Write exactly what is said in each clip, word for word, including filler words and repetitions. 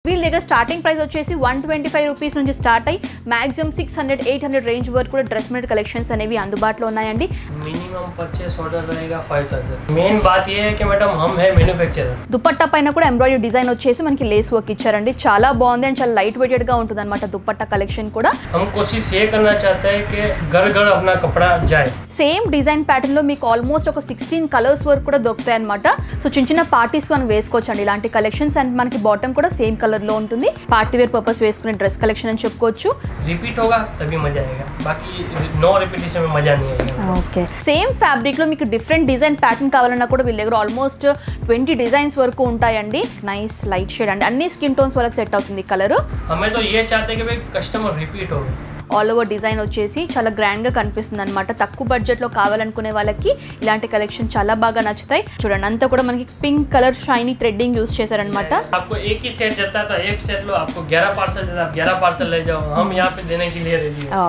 వీళ్ళ దగ్గర starting price వచ్చేసి వన్ ట్వంటీ ఫైవ్ రూపీస్ నుంచి స్టార్ట్ అయ్యి maximum six hundred eight hundred range వరకు కూడా డ్రెస్ మెటీరియల్ కలెక్షన్స్ అనేవి అందుబాటులో ఉన్నాయండి. मिनिमम परचेस ऑर्डर रहेगा फाइव थाउजेंड. मेन बात ये है कि मैडम हम है मैन्युफैक्चरर. దుపట్టా పైన కూడా ఎంబ్రాయిడరీ డిజైన్ వచ్చేసి మనకి లేస్ వర్క్ ఇచ్చారండి. చాలా బాగుంది అండ్ చాలా లైట్ వెయిటెడ్ గా ఉంటుంది అనమాట దుపట్టా కలెక్షన్ కూడా. हम कोशिश ये करना चाहते हैं कि घर घर अपना कपड़ा जाए. సేమ్ డిజైన్ ప్యాటర్న్ లో మీకు ఆల్మోస్ట్ ఒక సిక్స్టీన్ కలర్స్ వరకు కూడా దొరుకుతాయి అనమాట. సో చిన్న చిన్న పార్టీస్ మనం వేసుకోవచ్చు అండి ఇలాంటి కలెక్షన్స్. అండ్ మనకి బాటమ్ కూడా సేమ్ కలర్ లో ఉంటుంది. పార్టీ వేర్ పర్పస్ వేసుకునే డ్రెస్ కలెక్షన్ అని చెప్పుకోవచ్చు. रिपीट होगा तभी मजा आएगा, बाकी नो रिपीटेशन में मजा नहीं आएगा. ఓకే, సేమ్ ఫ్యాబ్రిక్ లో మీకు డిఫరెంట్ డిజైన్ ప్యాటర్న్ కావాలన్నా కూడా వీళ్ళ దగ్గర ఆల్మోస్ట్ ట్వంటీ డిజైన్స్ వరకు ఉంటాయండి. నైస్ లైట్ షేడ్ అండి, అన్ని స్కిన్ టోన్స్ వాళ్ళకి సెట్ అవుతుంది కలర్. हमें तो ये चाहते हैं कि भाई कस्टमर रिपीट हो. ఆల్ ఓవర్ డిజైన్ వచ్చేసి చాలా గ్రాండ్ గా కనిపిస్తుంది అనమాట. తక్కువ బడ్జెట్ లో కావాలనుకునే వాళ్ళకి ఇలాంటి కలెక్షన్ చాలా బాగా నచ్చుతాయి. చూడండి అంతా కూడా మనకి pink colour shiny threading use చేశారనమాట. आपको एक ही सेट जाता था, एक सेट लो, आपको ग्यारह पार्सल देता, आप ग्यारह पार्सल ले जाओ, हम यहाँ पे देने के लिए रेडी हैं.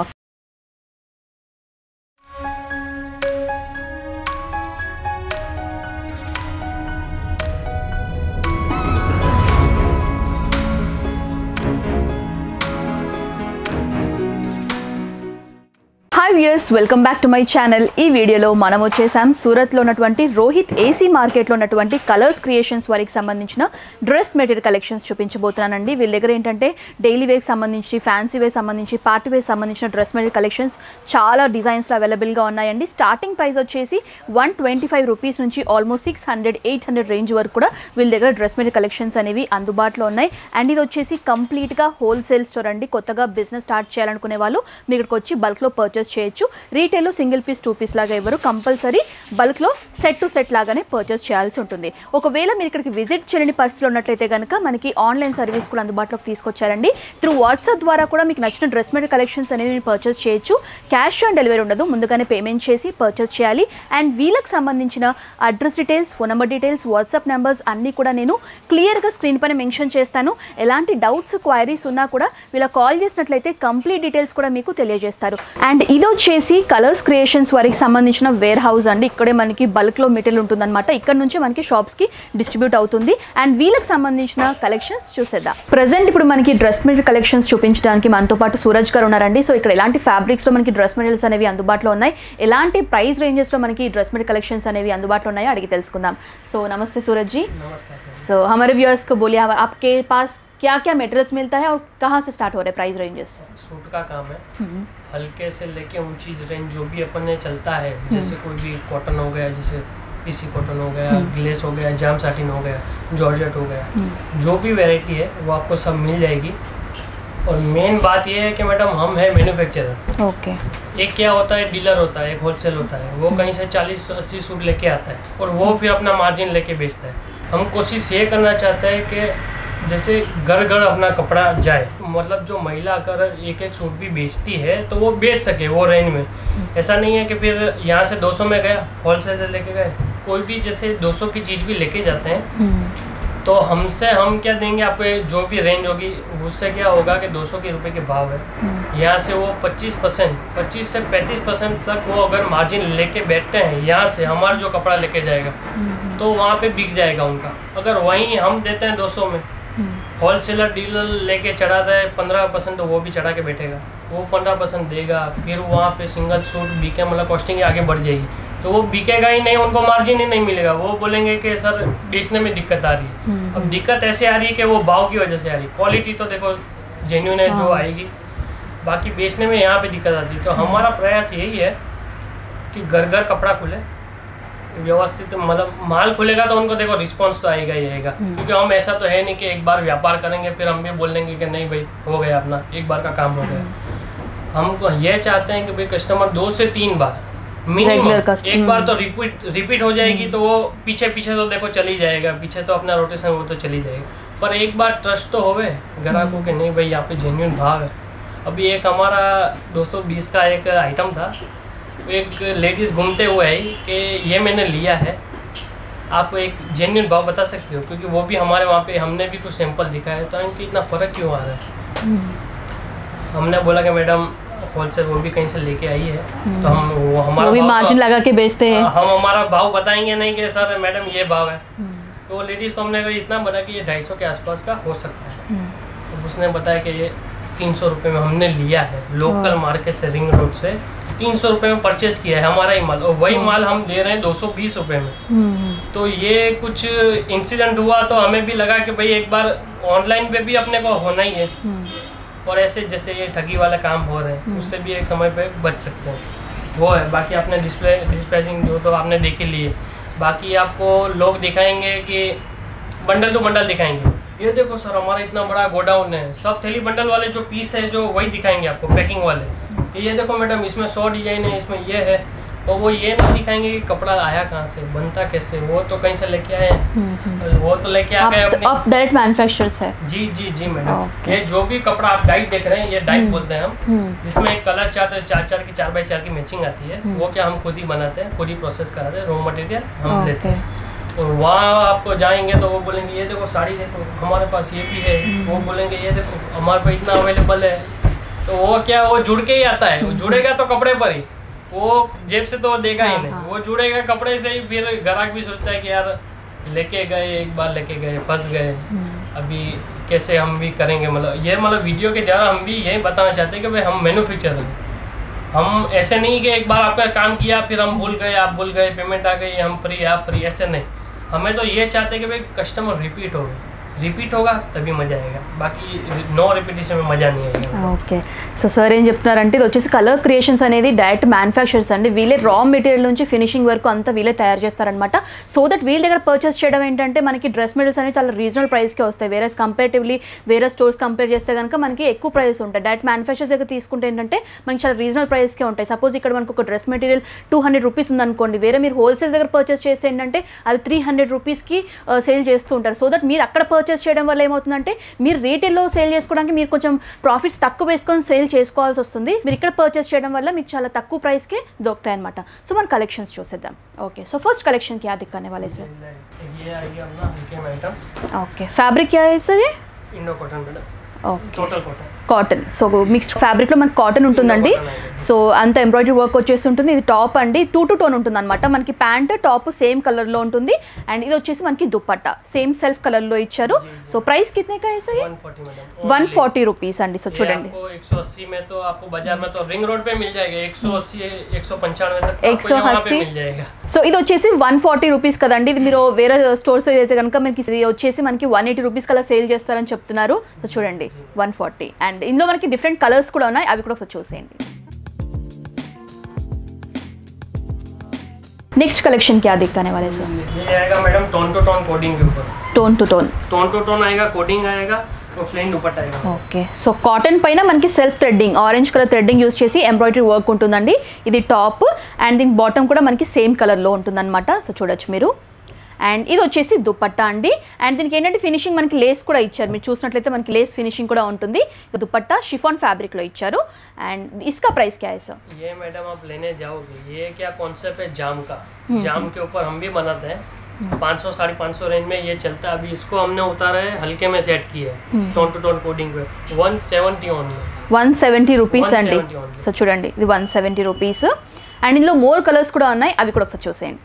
Hi viewers, welcome back to my channel. ఈ వీడియోలో మనం వచ్చేసాం సూరత్లో ఉన్నటువంటి రోహిత్ ఏసీ మార్కెట్లో ఉన్నటువంటి కలర్స్ క్రియేషన్స్ వారికి సంబంధించిన డ్రెస్ మెటీరియల్ కలెక్షన్స్ చూపించబోతున్నానండి. వీళ్ళ దగ్గర ఏంటంటే డైలీ వేర్ సంబంధించి, ఫ్యాన్సీ వేర్ సంబంధించి, పార్టీ వేర్ సంబంధించిన డ్రెస్ మెటీరియల్ కలెక్షన్స్ చాలా డిజైన్స్లో అవైలబుల్గా ఉన్నాయండి. స్టార్టింగ్ ప్రైస్ వచ్చేసి వన్ ట్వంటీ ఫైవ్ రూపీస్ నుంచి almost six hundred eight hundred range వరకు కూడా వీళ్ళ దగ్గర డ్రెస్ మెటీరియల్ కలెక్షన్స్ అనేవి అందుబాటులో ఉన్నాయి. అండ్ ఇది వచ్చేసి కంప్లీట్గా హోల్సేల్ స్టోర్ అండి. కొత్తగా బిజినెస్ స్టార్ట్ చేయాలనుకునే వాళ్ళు మీ ఇక్కడికి వచ్చి బల్క్లో పర్చేస్ చేయొచ్చు. Retail single piece two piece లాగా ఎవరు కంపల్సరీ బల్క్ లో సెట్ టు సెట్ లాగానే పర్చేస్ చేయాల్సి ఉంటుంది. ఒకవేళ మీరు ఇక్కడికి విజిట్ చేయని పరిస్థితిలో ఉన్నట్లయితే కనుక మనకి ఆన్లైన్ సర్వీస్ కూడా అందుబాటులోకి తీసుకొచ్చారండి. త్రూ వాట్సాప్ ద్వారా కూడా మీకు నచ్చిన డ్రెస్ మెటీరియల్ కలెక్షన్స్ అనేవి పర్చేస్ చేయొచ్చు. క్యాష్ ఆన్ డెలివరీ ఉండదు, ముందుగానే పేమెంట్ చేసి పర్చేస్ చేయాలి. అండ్ వీళ్ళకి సంబంధించిన address details, phone number details, WhatsApp numbers అన్నీ కూడా నేను క్లియర్గా స్క్రీన్ పైన మెన్షన్ చేస్తాను. ఎలాంటి డౌట్స్, క్వైరీస్ ఉన్నా కూడా వీళ్ళ కాల్ చేసినట్లయితే కంప్లీట్ డీటెయిల్స్ కూడా మీకు తెలియజేస్తారు. అండ్ ఇది వచ్చేసి కలర్స్ క్రియేషన్స్ వారికి సంబంధించిన వేర్ హౌస్ అండి. ఇక్కడే మనకి బల్క్లో మెటీరియల్ ఉంటుందన్నమాట. ఇక్కడ నుంచి మనకి షాప్స్కి డిస్ట్రిబ్యూట్ అవుతుంది. అండ్ వీళ్ళకి సంబంధించిన కలెక్షన్స్ చూసేద్దాం. ప్రజెంట్ ఇప్పుడు మనకి డ్రెస్ మెటీరియల్ కలెక్షన్స్ చూపించడానికి మనతో పాటు సూరజ్ గారు ఉన్నారండి. సో ఇక్కడ ఎలాంటి ఫ్యాబ్రిక్స్లో మనకి డ్రెస్ మెటీరియల్స్ అనేవి అందుబాటులో ఉన్నాయి, ఎలాంటి ప్రైస్ రేంజెస్లో మనకి డ్రెస్ మెటీరియల్ కలెక్షన్స్ అనేవి అందుబాటులో ఉన్నాయో అడిగి తెలుసుకుందాం. సో నమస్తే सूरज जी. సో हमारे व्यूअर्स को बोलिए आपके पास क्या क्या मटेरियल्स मिलता है और कहाँ से स्टार्ट हो रहे हैं प्राइस रेंजेस? सूट का काम है, हल्के से लेके ऊंची रेंज जो भी अपन ने चलता है, जैसे कोई भी कॉटन हो गया, जैसे पीसी कॉटन हो गया, ग्लेस हो गया, जाम साटिन हो गया, जॉर्जेट हो गया, जो भी वैरायटी है वो आपको सब मिल जाएगी. और मेन बात ये है कि मैडम हम है मैन्युफैक्चरर. ओके. एक क्या होता है, डीलर होता है, एक होलसेल होता है, वो कहीं से चालीस अस्सी सूट लेके आता है और वो फिर अपना मार्जिन लेके बेचता है. हम कोशिश ये करना चाहते हैं कि जैसे घर घर अपना कपड़ा जाए, मतलब जो महिला अगर एक एक सूट भी बेचती है तो वो बेच सके वो रेंज में. ऐसा नहीं है कि फिर यहाँ से दो सौ में गया, होलसेल से लेके गए. कोई भी जैसे दो सौ की चीज़ भी लेके जाते हैं तो हमसे हम क्या देंगे आपको, जो भी रेंज होगी उससे क्या होगा कि दो सौ के रुपए के भाव है, यहाँ से वो पच्चीस परसेंट पच्चीस से पैंतीस परसेंट तक वो अगर मार्जिन लेके बैठते हैं यहाँ से हमारा जो कपड़ा लेके जाएगा तो वहाँ पे बिक जाएगा उनका. अगर वहीं हम देते हैं दो सौ में, होलसेलर डीलर लेके चढ़ाता है पंद्रह परसेंट, तो वो भी चढ़ा के बैठेगा, वो पंद्रह परसेंट देगा. फिर वहाँ पे सिंगल सूट बिके, मतलब कॉस्टिंग आगे बढ़ जाएगी, तो वो बिकेगा ही नहीं, उनको मार्जिन ही नहीं मिलेगा. वो बोलेंगे कि सर बेचने में दिक्कत आ रही है. अब दिक्कत ऐसे आ रही है कि वो भाव की वजह से आ रही है. क्वालिटी तो देखो जेन्युइन है जो आएगी, बाकी बेचने में यहाँ पे दिक्कत आती है. तो हमारा प्रयास यही है कि घर घर कपड़ा खुले, व्यवस्थित, मतलब माल खुलेगा तो उनको देखो रिस्पांस तो आएगा ही आएगा. क्योंकि हम ऐसा तो है नहीं कि एक बार व्यापार करेंगे फिर हम भी बोल देंगे कि नहीं भाई हो गया अपना, एक बार का काम हो गया. हम तो ये चाहते हैं कि भाई कस्टमर दो से तीन बार मिनिमम, एक बार तो रिपीट रिपीट हो जाएगी तो वो पीछे पीछे तो देखो चली जाएगा, पीछे तो अपना रोटेशन वो तो चली जाएगी. पर एक बार ट्रस्ट तो होवे ग्राहकों के, नहीं भाई यहाँ पे जेन्युइन भाव है. अभी एक हमारा दो सौ बीस का एक आइटम था, एक लेडीज़ घूमते हुए आई कि ये मैंने लिया है, आप एक जेन्युइन भाव बता सकते हो? क्योंकि वो भी हमारे वहाँ पे हमने भी कुछ सैंपल दिखाया तो इनकी इतना फ़र्क क्यों आ रहा है. हमने बोला कि मैडम होलसेल वो भी कहीं से लेके आई है तो हम वो हमारा वो भी मार्जिन लगा के बेचते हैं, हम हमारा भाव बताएंगे नहीं कि सर मैडम ये भाव है. तो वो लेडीज़ को हमने इतना बना कि ये ढाई सौ के आसपास का हो सकता है. तो उसने बताया कि ये तीन सौ रुपये में हमने लिया है लोकल मार्केट से, रिंग रोड से तीन सौ रुपये में परचेज किया है हमारा ही माल, और वही माल हम दे रहे हैं दो सौ बीस रुपये में। तो ये कुछ इंसिडेंट हुआ तो हमें भी लगा कि भाई एक बार ऑनलाइन पे भी अपने को होना ही है, और ऐसे जैसे ये ठगी वाला काम हो रहे हैं उससे भी एक समय पे बच सकते हैं, वो है। बाकी आपने डिस्प्ले डिस्पैचिंग जो तो आपने देख ही लिए, बाकी आपको लोग दिखाएंगे कि बंडल टू बंडल दिखाएंगे, ये देखो सर हमारा इतना बड़ा गोडाउन है, सब थैली बंडल वाले जो पीस है जो वही दिखाएंगे आपको पैकिंग वाले, कि ये देखो मैडम इसमें सौ डिजाइन है, इसमें ये है, और वो ये नहीं दिखाएंगे कि कपड़ा आया कहाँ से, बनता कैसे, वो तो कहीं से लेके आए हैं, वो तो लेके आ गए अपने, अब डायरेक्ट मैन्युफैक्चरर्स है। जी जी जी मैडम, ये जो भी कपड़ा आप डाइट देख रहे हैं ये डाइट बोलते हैं हम, जिसमें एक कलर चार्ट चार चार की चार बाई चार की मैचिंग आती है, वो क्या हम खुद ही बनाते हैं, खुद ही प्रोसेस कराते हैं, रॉ मटेरियल हम लेते हैं। और वहाँ आपको जाएंगे तो वो बोलेंगे ये देखो साड़ी देखो हमारे पास ये भी है, वो बोलेंगे ये देखो हमारे पास इतना अवेलेबल है, तो वो क्या वो जुड़ के ही आता है, वो जुड़ेगा तो कपड़े पर ही, वो जेब से तो देगा ही नहीं, वो जुड़ेगा कपड़े से ही। फिर ग्राहक भी सोचता है कि यार लेके गए एक बार लेके गए फंस गए, अभी कैसे हम भी करेंगे, मतलब ये मतलब वीडियो के द्वारा हम भी यही बताना चाहते हैं कि भाई हम मैन्युफैक्चरर हैं, हम ऐसे नहीं कि एक बार आपका काम किया फिर हम भूल गए, आप भूल गए, पेमेंट आ गई हम फ्री आप फ्री, ऐसे नहीं। हमें तो ये चाहते हैं कि भाई कस्टमर रिपीट हो, रिपीट होगा तभी मजा आएगा, बाकी నో రిపిటేషన్ में మజా नहीं आएगा। ఓకే, సో సార్ ఏం చెప్తున్నారంటే ఇది వచ్చేసి కలర్ క్రియేషన్స్ అనేది డైరెక్ట్ మ్యానుఫ్యాక్చర్స్ అండి, వీళ్ళే రా మెటీరియల్ నుంచి ఫినిషింగ్ వరకు అంతా వీళ్ళే తయారు చేస్తారనమాట. సో దట్ వీళ్ళ దగ్గర పర్చేస్ చేయడం ఏంటంటే మనకి డ్రెస్ మెటీరియల్స్ అనేవి చాలా రీజనల్ ప్రైస్కే వస్తాయి, వేరే కంపేటివ్లీ వేరే స్టోర్స్ కంపేర్ చేస్తే కనుక మనకి ఎక్కువ ప్రైస్ ఉంటాయి. డైరెక్ట్ మ్యానుఫ్యాక్చర్స్ దగ్గర తీసుకుంటే ఏంటంటే మనకి చాలా రీజనల్ ప్రైస్కే ఉంటాయి. సపోజ్ ఇక్కడ మనకు ఒక dress material two hundred rupees ఉందనుకోండి, వేరే మీరు హోల్సేల్ దగ్గర పర్చేస్ చేస్తే ఏంటంటే అది త్రీ హండ్రెడ్ రూపీస్కి సేల్ చేస్తూ ఉంటారు. సో దట్ మీరు అక్కడ పర్చేస్ చేయడం వల్ల ఏమవుతుందంటే మీరు రీటైల్లో సేల్ చేసుకోవడానికి మీరు కొంచెం ప్రాఫిట్స్ తక్కువ వేసుకొని సేల్ చేసుకోవాల్సి వస్తుంది, మీరు ఇక్కడ పర్చేస్ చేయడం వల్ల మీకు చాలా తక్కువ ప్రైస్కే దొరుకుతాయి అనమాట. సో మన కలెక్షన్స్ చూసేద్దాం. ఓకే, సో फर्स्ट कलेक्शन क्या दिखाने वाले सर? ये आएगा अपना हल्के आइटम. ओके, फैब्रिक क्या है सर? ये indo cotton madam. Okay, total cotton cotton. So mixed ఫ్యాబ్రిక్లో మనకి కాటన్ ఉంటుందండి. సో అంత ఎంబ్రాయిడరీ వర్క్ వచ్చేసి ఉంటుంది. ఇది టాప్ అండి, టూ టు టోన్ ఉంటుంది అనమాట. మనకి ప్యాంట్ టాప్ సేమ్ కలర్లో ఉంటుంది, అండ్ ఇది వచ్చేసి మనకి దుప్పట్టా సేమ్ సెల్ఫ్ కలర్లో ఇచ్చారు. సో ప్రైస్ కితనే का है सर? वन फोर्टी रुपीस अंडी. సో చూడండి एक सौ अस्सी में तो आपको बाजार में तो रिंग रोड पे मिल जाएगा, एक सौ अस्सी एक सौ पंचानवे तक एक सौ अस्सी मिल जाएगा. సో ఇది వచ్చేసి వన్ ఫార్టీ రూపీస్ కదండి. ఇది మీరు వేరే స్టోర్స్ అయితే కనుక మనకి ఇది వచ్చేసి మనకి వన్ ఎయిటీ రూపీస్ కల్లా సేల్ చేస్తారని చెప్తున్నారు. సో చూడండి వన్ ఫార్టీ, అండ్ ఇందులో మనకి డిఫరెంట్ కలర్స్ కూడా ఉన్నాయి, అవి కూడా ఒకసారి చూసేయండి. नेक्स्ट कलेक्शन क्या दिखाने वाले सर? ये आएगा madam tone to tone coding के ऊपर. Tone to tone tone to tone आएगा, कोडिंग आएगा, और प्लेन दुपट्टा आएगा. ఓకే, సో కాటన్ పైన మనకి self threading orange colour threading use చేసి ఎంబ్రాయిడరీ వర్క్ ఉంటుందండి. ఇది టాప్, అండ్ దీని బాటమ్ కూడా మనకి సేమ్ కలర్లో ఉంటుందన్నమాట. సో చూడొచ్చు మీరు. అండ్ ఇది వచ్చేసి దుపట్టా అండి, అండ్ దీనికి ఏంటంటే ఫినిషింగ్ మనకి లేస్ కూడా ఇచ్చారు. మీరు చూసినట్లయితే మనకి లేస్ ఫినిషింగ్ కూడా ఉంటుంది. దుపట్టా షిఫాన్ ఫ్యాబ్రిక్లో ఇచ్చారు. అండ్ इसका प्राइस क्या है सर? ये मैडम आप लेने जाओगे, ये क्या कॉन्सेप्ट है जाम का, जाम के ऊपर हम भी बनाते हैं, पाँच सौ साढ़े पाँच सौ रेंज में ये चलता है. अभी इसको हमने उतारा है, हल्के में सेट किया है टोन टू टोन कोडिंग पे, one seventy only. One seventy rupees అండి. సో చూడండి ఇది వన్ సెవెంటీ రూపీస్, అండ్ ఇందులో మోర్ కలర్స్ కూడా ఉన్నాయి, అవి కూడా ఒకసారి చూసేయండి.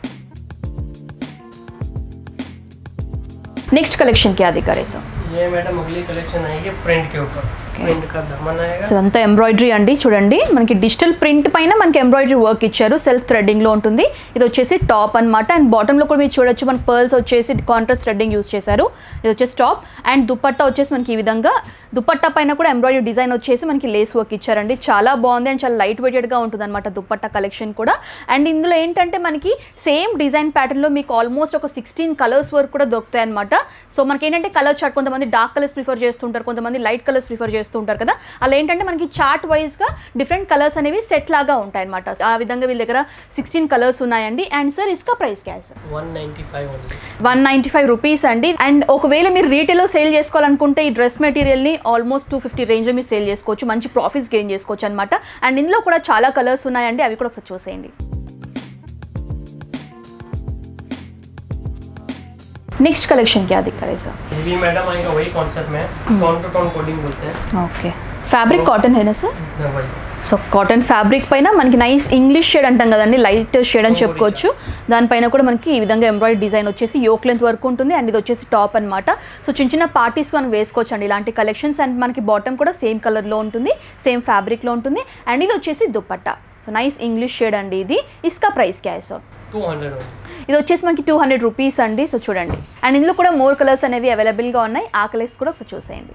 नेक्स्ट कलेक्शन क्या दिखा रहे सर? ये मैडम अगली कलेक्शन आएगी प्रिंट के ऊपर. ప్రింట్ का దమన్ आएगा. సో అంతా ఎంబ్రాయిడరీ అండి. చూడండి మనకి డిజిటల్ ప్రింట్ పైన మనకి ఎంబ్రాయిడరీ వర్క్ ఇచ్చారు, సెల్ఫ్ థ్రెడ్డింగ్ లో ఉంటుంది. ఇది వచ్చేసి టాప్ అన్నమాట, అండ్ బాటమ్ లో కూడా మీరు చూడొచ్చు మనకి పర్ల్స్ వచ్చేసి కాంట్రాస్ట్ థ్రెడ్డింగ్ యూస్ చేశారు. ఇది వచ్చేసి టాప్, అండ్ దుపట్టా వచ్చేసి మనకి ఈ విధంగా దుపట్టా పైన కూడా ఎంబ్రాయిడరీ డిజైన్ వచ్చేసి మనకి లేస్ వర్క్ ఇచ్చారండి. చాలా బాగుంది, అండ్ చాలా లైట్ వెయిటెడ్ గా ఉంటుంది అనమాట దుపట్టా కలెక్షన్ కూడా. అండ్ ఇందులో ఏంటంటే మనకి సేమ్ డిజైన్ ప్యాటర్న్ లో మీకు ఆల్మోస్ట్ ఒక సిక్స్టీన్ కలర్స్ వరకు కూడా దొరుకుతాయి అనమాట. సో మనకి ఏంటంటే కలర్ చార్ట్, కొంతమంది డార్క్ కలర్స్ ప్రిఫర్ చేస్తుంటారు, కొంతమంది లైట్ కలర్స్ ప్రిఫర్ చేస్తుంటారు కదా, అలా ఏంటంటే మనకి చార్ట్ వైజ్గా డిఫరెంట్ కలర్స్ అనేవి సెట్ లాగా ఉంటాయి అనమాట. ఆ విధంగా వీళ్ళ దగ్గర సిక్స్టీన్ కలర్స్ ఉన్నాయండి. అండ్ సార్ ఇస్కా ప్రైస్ క్యా sir? One ninety five one ninety five rupees అండి. అండ్ ఒకవేళ మీరు రీటైల్లో సేల్ చేసుకోవాలనుకుంటే ఈ డ్రెస్ మెటీరియల్ని ఆల్మోస్ట్ టూ ఫిఫ్టీ రేంజ్లో మీరు సేల్ చేసుకోవచ్చు, మంచి ప్రాఫిట్స్ గెయిన్ చేసుకోవచ్చు అనమాట. అండ్ ఇందులో కూడా చాలా కలర్స్ ఉన్నాయండి, అవి కూడా ఒకసారి చూసేయండి. नेक्स्ट कलेक्शन क्या दिखा रहे सर? ये भी मैडम आएगा वही कॉन्सेप्ट में, टोन टू टोन कोडिंग बोलते हैं. ओके, फैब्रिक कॉटन है ना सर? वही సో కాటన్ ఫ్యాబ్రిక్ పైన మనకి నైస్ ఇంగ్లీష్ షేడ్ అంటాం కదండి, లైట్ షేడ్ అని చెప్పుకోవచ్చు. దానిపైన కూడా మనకి ఈ విధంగా ఎంబ్రాయిడరీ డిజైన్ వచ్చేసి యోక్ లెంత్ వరకు ఉంటుంది. అండ్ ఇది వచ్చేసి టాప్ అనమాట. సో చిన్న చిన్న పార్టీస్ మనం వేసుకోవచ్చు అండి ఇలాంటి కలెక్షన్స్. అండ్ మనకి బాటమ్ కూడా సేమ్ కలర్లో ఉంటుంది, సేమ్ ఫ్యాబ్రిక్లో ఉంటుంది. అండ్ ఇది వచ్చేసి dupatta. So nice English shade అండి ఇది. ఇస్కా ప్రైస్ క్యా హై సార్? Two hundred. ఇది వచ్చేసి మనకి టూ హండ్రెడ్ రూపీస్ అండి. సో చూడండి. అండ్ ఇందులో కూడా మోర్ కలర్స్ అనేవి అవైలబుల్గా ఉన్నాయి. ఆ కలర్స్ కూడా ఒకసారి చూసేయండి.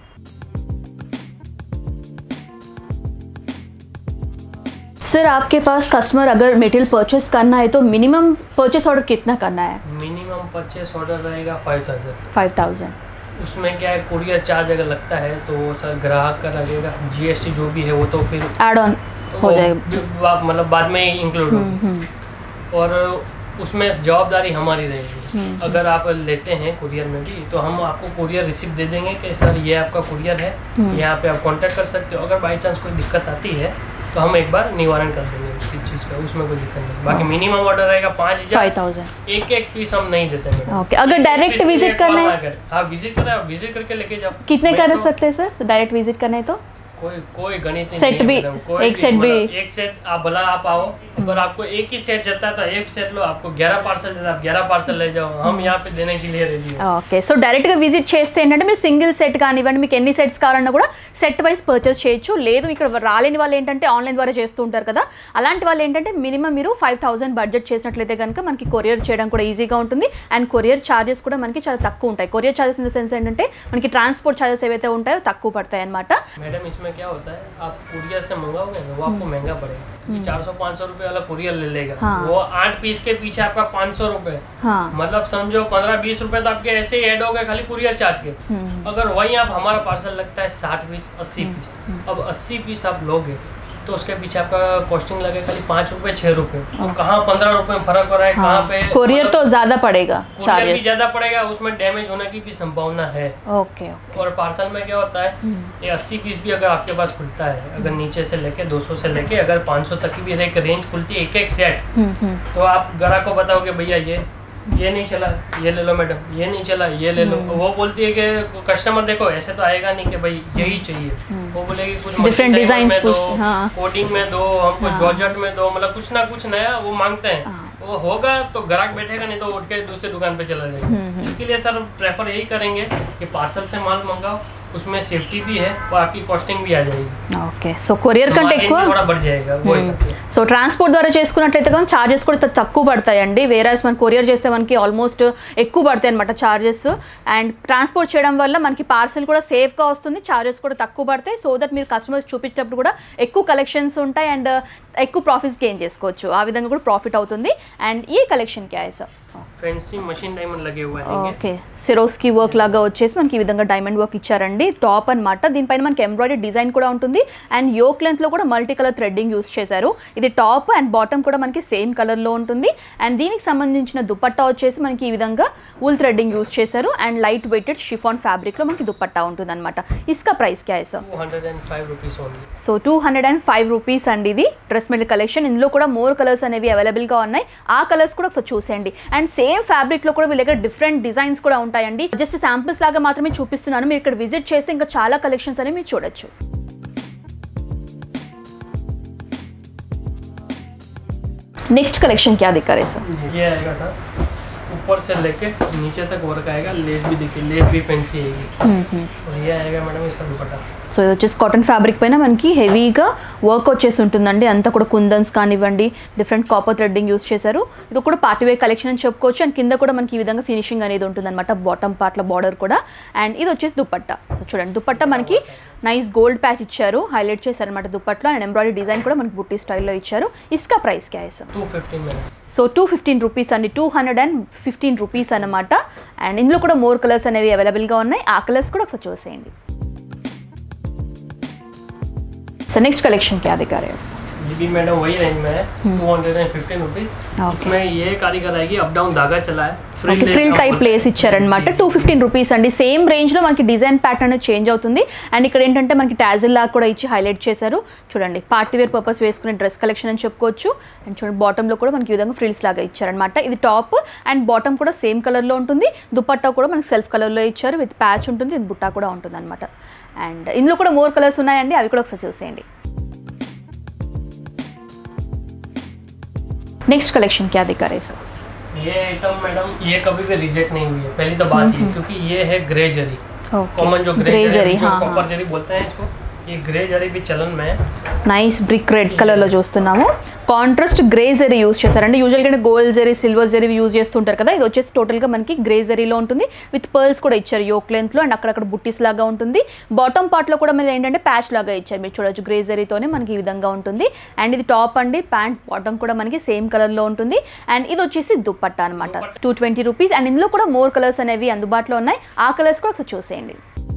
सर आपके पास कस्टमर अगर मटेरियल परचेस करना है तो मिनिमम परचेस ऑर्डर कितना करना है? मिनिमम परचेस ऑर्डर रहेगा फाइव थाउजेंड. Five thousand. उसमें क्या है, कुरियर चार्ज अगर लगता है तो वो सर ग्राहक का लगेगा. जीएसटी जो भी है वो तो फिर एड ऑन हो जाएगा, मतलब बाद में इंक्लूड होगी. और उसमें जवाबदारी हमारी रहेगी. अगर आप लेते हैं कुरियर में भी तो हम आपको कुरियर रिसिप्ट दे देंगे कि सर ये आपका कुरियर है, यहाँ पे आप कांटेक्ट कर सकते हो. अगर बाई चांस कोई दिक्कत आती है तो हम एक बार निवारण कर देंगे उसकी चीज़ का, उसमें कोई दिक्कत नहीं. बाकी मिनिमम ऑर्डर रहेगा पाँच हजार फाइव थाउजेंड. एक एक पीस हम नहीं देते मैडम. ओके. अगर डायरेक्ट विजिट करना है, हाँ विजिट करें, आप विजिट करके लेके जाओ. कितने कर सकते हैं सर डायरेक्ट विजिट करना है तो? कोई कोई गणित सेट भी, एक सेट भी, एक सेट आप भला आप आओ. अगर आपको एक ही सेट जाता है तो एक सेट लो. आपको ग्यारह पार्सल देता है, आप ग्यारह पार्सल ले जाओ. हम यहाँ पे देने के लिए रेडी हैं. ఓకే. సో డైరెక్ట్గా విజిట్ చేస్తే ఏంటంటే మీరు సింగిల్ సెట్ కానివ్వండి, మీకు ఎన్ని సెట్స్ కావాలన్నా కూడా సెట్ వైజ్ పర్చేస్ చేయొచ్చు. లేదు ఇక్కడ రాలేని వాళ్ళు ఏంటంటే ఆన్లైన్ ద్వారా చేస్తూ ఉంటారు కదా, అలాంటి వాళ్ళు ఏంటంటే మినిమం మీరు ఫైవ్ థౌసండ్ బడ్జెట్ చేసినట్లయితే కనుక మనకి కొరియర్ చేయడం కూడా ఈజీగా ఉంటుంది. అండ్ కొరియర్ ఛార్జెస్ కూడా మనకి చాలా తక్కువ ఉంటాయి. Courier charges in the sense ఏంటంటే మనకి ట్రాన్స్పోర్ట్ ఛార్జెస్ ఏవైతే ఉంటాయో తక్కువ పడతాయి అనమాట. मैडम इसमें क्या होता है, आप कुरियर से मंगाओगे ना वो आपको महंगा पड़ेगा. चार सौ पाँच सौ रुपए वाला कुरियर ले लेगा. हाँ. वो आठ पीस के पीछे आपका पाँच सौ रुपए. हाँ. मतलब समझो पंद्रह बीस रुपए तो आपके ऐसे ही ऐड हो गए खाली कुरियर चार्ज के. अगर वहीं आप हमारा पार्सल लगता है साठ पीस अस्सी पीस, अब अस्सी पीस आप लोगे तो उसके पीछे आपका कॉस्टिंग लगे खाली पाँच रुपए छः रुपए. तो कहाँ पंद्रह रुपए में फर्क हो रहा है. हाँ. कहाँ पे कोरियर तो ज्यादा पड़ेगा, कुरियर भी ज्यादा पड़ेगा, उसमें डैमेज होने की भी संभावना है. ओके. और पार्सल में क्या होता है, ये अस्सी पीस भी अगर आपके पास खुलता है, अगर नीचे से लेके दो सौ से लेके अगर पाँच सौ तक की भी एक रेंज खुलती है एक एक सेट, तो आप ग्राहक को बताओगे भैया ये ये नहीं चला, ये ले लो मैडम, ये नहीं चला, ये ले लो. वो बोलती है कि कस्टमर देखो ऐसे तो आएगा नहीं कि भाई यही चाहिए. वो बोलेगी कुछ डिफरेंट डिजाइन में दो, कोडिंग में दो, हमको जॉर्जेट में दो, मतलब कुछ ना कुछ नया वो मांगते हैं. वो होगा तो ग्राहक बैठेगा, नहीं तो उठ के दूसरी दुकान पे चला जाएगा. इसके लिए सर प्रेफर यही करेंगे कि पार्सल से माल मंगाओ, उसमें सेफ्टी भी है और आपकी कॉस्टिंग भी आ जाएगी. ఓకే. సో కొరియర్ కంటే ఎక్కువ थोड़ा बढ़ जाएगा वो हिसाब से. సో ట్రాన్స్పోర్ట్ ద్వారా చేసుకున్నట్లయితే కానీ చార్జెస్ కూడా తక్కువ పడతాయండి. వేరేస్ మన కొరియర్ చేస్తే మనకి ఆల్మోస్ట్ ఎక్కువ పడతాయి అనమాట చార్జెస్. అండ్ ట్రాన్స్పోర్ట్ చేయడం వల్ల మనకి పార్సల్ కూడా సేఫ్గా వస్తుంది, చార్జెస్ కూడా తక్కువ పడతాయి. సో దట్ మీరు కస్టమర్స్ చూపించేటప్పుడు కూడా ఎక్కువ కలెక్షన్స్ ఉంటాయి అండ్ ఎక్కువ ప్రాఫిట్స్ గెయిన్ చేసుకోవచ్చు. ఆ విధంగా కూడా ప్రాఫిట్ అవుతుంది. అండ్ ఈ కలెక్షన్ క్యా హై సార్? फैंसी मशीन डायमंड लगे हुए हैं. ఓకే. సిరోస్కి వర్క్ లాగా వచ్చేసి మనకి ఈ విధంగా డైమండ్ వర్క్ ఇచ్చారండి. టాప్ అన్నమాట. దీనిపైన మనకి ఎంబ్రాయిడరీ డిజైన్ కూడా ఉంటుంది. అండ్ యోక్ లెంత్ లో కూడా మల్టీ కలర్ థ్రెడ్డింగ్ యూస్ చేశారు. ఇది టాప్ అండ్ బాటమ్ కూడా మనకి సేమ్ కలర్ లో ఉంటుంది. అండ్ దీనికి సంబంధించిన దుపట్టా వచ్చేసి మనకి ఈ విధంగా వూల్ థ్రెడ్డింగ్ యూస్ చేశారు. And light weighted chiffon fabric లో మనకి దుపట్టా ఉంటుంది అనమాట. ఇస్కా ప్రైస్ క్యా హై sir? Two hundred and five rupees only. So two hundred and five rupees అండి ఇది డ్రెస్ మెటీరియల్ కలెక్షన్. ఇందులో కూడా మోర్ కలర్స్ అనేవి అవైలబుల్ గా ఉన్నాయి. ఆ కలర్స్ కూడా ఒకసారి చూసేయండి. అండ్ సేమ్ ఫ్యాబ్రిక్ లో కూడా వీళ్ళ దగ్గర డిఫరెంట్ డిజైన్స్ కూడా ఉంటాయండి. జస్ట్ శాంపిల్స్ లాగా మాత్రమే చూపిస్తున్నాను. మీరు ఇక్కడ విజిట్ చేస్తే ఇంకా చాలా కలెక్షన్స్ అనేవి మీరు చూడొచ్చు. नेक्स्ट कलेक्शन क्या दिखा रहे सर? ये आएगा सर ऊपर से लेके नीचे तक वर्क आएगा. लेस भी देखिए, लेस भी फैंसी आएगी. और ये आएगा मैडम इसका दुपट्टा. సో ఇది వచ్చేసి కాటన్ ఫ్యాబ్రిక్ పైన మనకి హెవీగా వర్క్ వచ్చేసి ఉంటుందండి. అంతా కూడా కుందన్స్ కానివ్వండి, డిఫరెంట్ కాపర్ థ్రెడ్డింగ్ యూస్ చేశారు. ఇది కూడా పార్టీ వేర్ కలెక్షన్ అని చెప్పుకోవచ్చు. అండ్ కింద కూడా మనకి ఈ విధంగా ఫినిషింగ్ అనేది ఉంటుందన్నమాట, బాటమ్ పార్ట్ల బార్డర్ కూడా. అండ్ ఇది వచ్చేసి దుపట్టా. సో చూడండి దుపట్టా మనకి నైస్ గోల్డ్ ప్యాచ్ ఇచ్చారు, హైలైట్ చేశారనమాట దుపట్లో. అండ్ ఎంబ్రాయిడరీ డిజైన్ కూడా మనకి బుట్టి స్టైల్లో ఇచ్చారు. ఇస్కా ప్రైస్ క్యా హై sir? Two fifteen. So two fifteen rupees అండి. Two hundred and fifteen rupees అనమాట. అండ్ ఇందులో కూడా మోర్ కలర్స్ అనేవి అవైలబుల్గా ఉన్నాయి. ఆ కలర్స్ కూడా ఒకసారి చూసేయండి. So next collection क्या दिखा रहे हो? ये भी मैडम वही रेंज में है, two hundred and fifteen rupees. इसमें ये कारीगर आएगी, अप डाउन धागा चला है, ఫ్రిల్ టైప్ ప్లేస్ ఇచ్చారనమాట. టూ ఫిఫ్టీన్ రూపీస్ అండి. సేమ్ రేంజ్లో మనకి డిజైన్ ప్యాటర్న్ చేంజ్ అవుతుంది. అండ్ ఇక్కడ ఏంటంటే మనకి టాజిల్ లాగా కూడా ఇచ్చి హైలైట్ చేశారు. చూడండి పార్టీ వేర్ పర్పస్ వేసుకునే డ్రెస్ కలెక్షన్ అని చెప్పుకోవచ్చు. అండ్ చూడండి బాటంలో కూడా మనకి ఈ విధంగా ఫ్రిల్స్ లాగా ఇచ్చారనమాట. ఇది టాప్ అండ్ బాటమ్ కూడా సేమ్ కలర్లో ఉంటుంది. దుపట్టా కూడా మనకి సెల్ఫ్ కలర్లో ఇచ్చారు, విత్ ప్యాచ్ ఉంటుంది, ఇది బుట్టా కూడా ఉంటుంది అనమాట. అండ్ ఇందులో కూడా మోర్ కలర్స్ ఉన్నాయండి, అవి కూడా ఒకసారి చూసేయండి. नेक्स्ट कलेक्शन क्या दिखा रहे सर? ये आइटम मैडम ये कभी भी रिजेक्ट नहीं हुई है, पहली तो बात ये, क्योंकि ये है ग्रे जरी, कॉमन जो ग्रे जरी, जो कॉपर जरी बोलते हैं इसको, ये ग्रे जरी भी चलन में है. నైస్ బ్రిక్ రెడ్ కలర్ లో చూస్తున్నాము. కాంట్రాస్ట్ గ్రే జరీ యూజ్ చేశారండి. యూజువల్ గా gold zari, silver zari use చేస్తుంటారు కదా, ఇది వచ్చేసి టోటల్ గా మనకి గ్రే జరీలో ఉంటుంది. విత్ పర్ల్స్ కూడా ఇచ్చారు యోక్ లెంత్ లో, అండ్ అక్కడక్కడ బుట్టీస్ లాగా ఉంటుంది. బాటమ్ పార్ట్ లో కూడా మీరు ఏంటంటే ప్యాచ్ లాగా ఇచ్చారు, మీరు చూడొచ్చు గ్రే జరీతోనే మనకి ఈ విధంగా ఉంటుంది. అండ్ ఇది టాప్ అండి, ప్యాంట్ బాటమ్ కూడా మనకి సేమ్ కలర్ లో ఉంటుంది. అండ్ ఇది వచ్చేసి దుపట్టా అనమాట, టూ ట్వంటీ రూపీస్. అండ్ ఇందులో కూడా మోర్ కలర్స్ అనేవి అందుబాటులో ఉన్నాయి, ఆ కలర్స్ కూడా ఒకసారి చూసేయండి.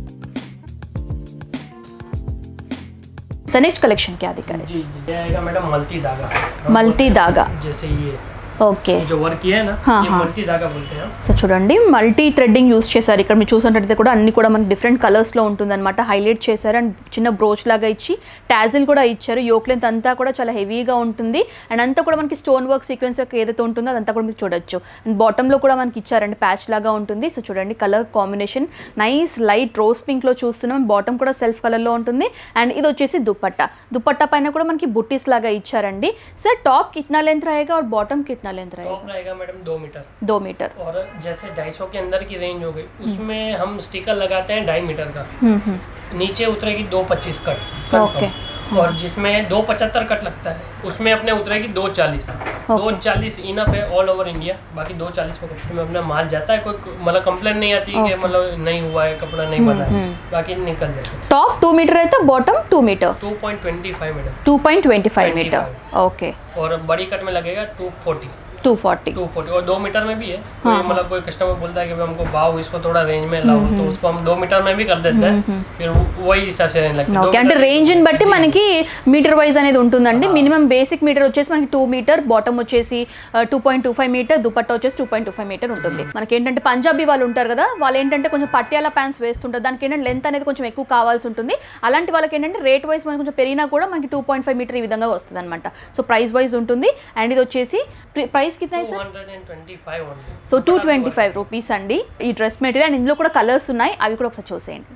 नेक्स्ट कलेक्शन क्या दिखा रहे हैं? जी जी ये आएगा मैडम मल्टी धागा. मल्टी धागा जैसे ये ఓకే, जो वर्क किया है ना, ये मल्टी धागा बोलते हैं. సో చూడండి మల్టీ థ్రెడ్డింగ్ యూస్ చేశారు ఇక్కడ. మీరు చూసినట్టయితే కూడా అన్ని కూడా మనకి డిఫరెంట్ కలర్స్లో ఉంటుందన్నమాట. హైలైట్ చేశారు అండ్ చిన్న బ్రోచ్ లాగా ఇచ్చి టాజిల్ కూడా ఇచ్చారు. యోక్ లెంత్ అంతా కూడా చాలా హెవీగా ఉంటుంది. అండ్ అంతా కూడా మనకి స్టోన్ వర్క్ సీక్వెన్స్ ఏదైతే ఉంటుందో అదంతా కూడా మీరు చూడొచ్చు. అండ్ బాటంలో కూడా మనకి ఇచ్చారండి, ప్యాచ్ లాగా ఉంటుంది. సో చూడండి colour combination nice light rose పింక్లో చూస్తున్నాం. బాటమ్ కూడా సెల్ఫ్ కలర్లో ఉంటుంది. అండ్ ఇది వచ్చేసి దుపట్టా. దుపట్టా పైన కూడా మనకి బుట్టీస్ లాగా ఇచ్చారండి. సార్ టాప్ కిतना लेंथ रहेगा और बॉटम कितना लेंथ रहेगा? टॉप रहेगा मैडम दो मीटर. दो मीटर. और जैसे ढाई सौ के अंदर की रेंज हो गई, उसमें हम स्टिकर लगाते हैं ढाई मीटर का. नीचे उतरेगी दो पच्चीस कट. ओके. और जिसमें दो पचहत्तर कट लगता है उसमें अपने उतरेगी दो चालीस. दो चालीस इनफ है ऑल ओवर इंडिया. बाकी दो चालीस में अपना माल जाता है, कोई मतलब कंप्लेन नहीं आती कि मतलब नहीं हुआ है, कपड़ा नहीं बना है, बाकी निकल जाता है. टॉप टू मीटर है तो bottom two metre two point twenty five metre. Two point twenty five metre. Okay. और बड़ी कट में लगेगा two forty. Two forty. Two forty और दो मीटर में भी है. कोई मतलब कोई कस्टमर बोलता है कि हमको भाव इसको थोड़ा रेंज में लाओ, तो उसको हम दो मीटर में भी कर देते हैं. फिर वही हिसाब से रेंज लगती है. ఓకే, అంటే రేంజ్ ని బట్టి మనకి మీటర్ వైజ్ అనేది ఉంటుందండి. మినిమం బేసిక్ మీటర్ వచ్చేసి మనకి టూ మీటర్, బాటమ్ వచ్చేసి two point two five metre, dupatta వచ్చేసి two point two five metre ఉంటుంది. మనకి ఏంటంటే పంజాబీ వాళ్ళు ఉంటారు కదా, వాళ్ళు ఏంటంటే కొంచెం పట్యాల ప్యాంట్స్ వేస్తుంటారు, దానికి ఏంటంటే లెంత్ అనేది కొంచెం ఎక్కువ కావాల్సి ఉంటుంది. అలాంటి వాళ్ళకి ఏంటంటే రేట్ వైజ్ మనకి కొంచెం పెరిగినా కూడా మనకి టూ పాయింట్ ఫైవ్ మీటర్ ఈ విధంగా వస్తుంది అనమాట. సో ప్రైస్ వైజ్ ఉంటుంది. అండ్ ఇది వచ్చేసి ప్రైస్ కిतना है sir? So two twenty five rupees అండి ఈ డ్రెస్ మెటీరియల్. అండ్ ఇందులో కూడా కలర్స్ ఉన్నాయి, అవి కూడా ఒకసారి చూసేయండి.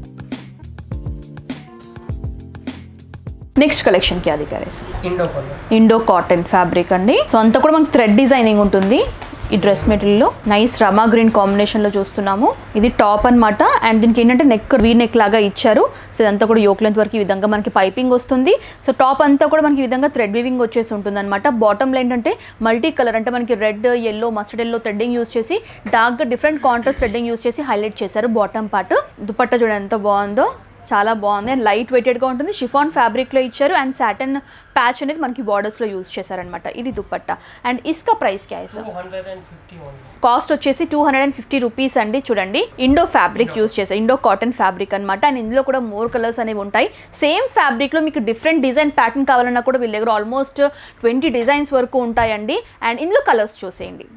నెక్స్ట్ కలెక్షన్ కి అది కరేసి ఇండో కాటన్ ఫ్యాబ్రిక్ అండి. సో అంతా కూడా మనకి థ్రెడ్ డిజైనింగ్ ఉంటుంది ఈ డ్రెస్ మెటీరియల్లో. నైస్ రమా గ్రీన్ కాంబినేషన్లో చూస్తున్నాము. ఇది టాప్ అనమాట. అండ్ దీనికి ఏంటంటే నెక్ వీ నెక్ లాగా ఇచ్చారు. సో ఇదంతా కూడా యోక్ లెంత్ వరకు ఈ విధంగా మనకి పైపింగ్ వస్తుంది. సో టాప్ అంతా కూడా మనకి ఈ విధంగా థ్రెడ్ వీవింగ్ వచ్చేసి ఉంటుంది అనమాట. బాటంలో ఏంటంటే మల్టీ కలర్, అంటే మనకి red, yellow, mustard yellow threading use చేసి డార్క్గా డిఫరెంట్ కాంట్రాస్ట్ థ్రెడ్డింగ్ యూస్ చేసి హైలైట్ చేశారు బాటమ్ పార్ట్. దుపట్టా చూడండి ఎంత బాగుందో, చాలా బాగుంది. అండ్ లైట్ వెయిటెడ్గా ఉంటుంది, షిఫాన్ ఫ్యాబ్రిక్లో ఇచ్చారు. అండ్ సాటన్ ప్యాచ్ అనేది మనకి బార్డర్స్లో యూజ్ చేశారనమాట. ఇది దుపట్టా. అండ్ ఇస్కా ప్రైస్ క్యా హై సార్? కాస్ట్ వచ్చేసి two hundred and fifty rupees అండి. చూడండి ఇండో ఫ్యాబ్రిక్ యూజ్ చేశారు, ఇండో కాటన్ ఫ్యాబ్రిక్ అనమాట. అండ్ ఇందులో కూడా మోర్ కలర్స్ అనేవి ఉంటాయి. సేమ్ ఫ్యాబ్రిక్లో మీకు డిఫరెంట్ డిజైన్ ప్యాటర్న్ కావాలన్నా కూడా వీళ్ళ దగ్గర ఆల్మోస్ట్ ట్వంటీ డిజైన్స్ వరకు ఉంటాయండి. అండ్ ఇందులో కలర్స్ చూసేయండి.